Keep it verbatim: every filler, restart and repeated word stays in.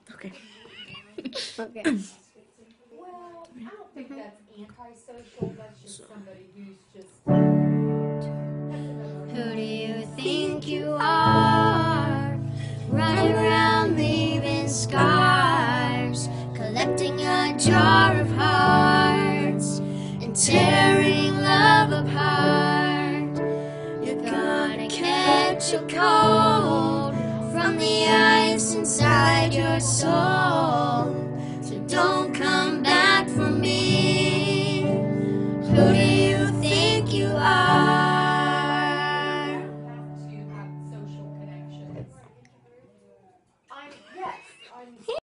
Okay. Okay. Well, I don't think that's antisocial. That's just somebody who's just. Who do you think you are? Running around leaving scars, collecting a jar of hearts and tearing love apart. You're gonna catch a cold from the ice inside your soul. So don't come back for me. Who do you